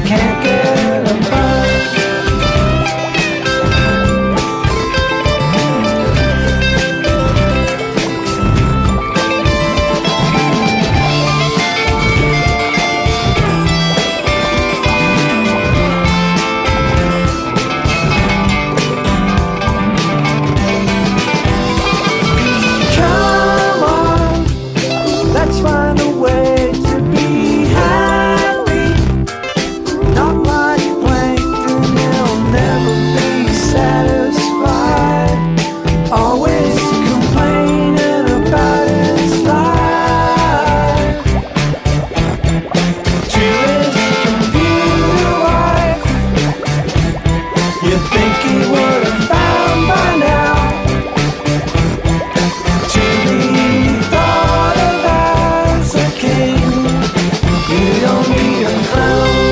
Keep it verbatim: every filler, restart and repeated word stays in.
can't get apart. Come on, let's find a way to be happy. Not like plankton, he'll never be satisfied. Always complaining about his life. To his computer wife, you think he would have found by now. To be thought of as a king, you don't need a crown.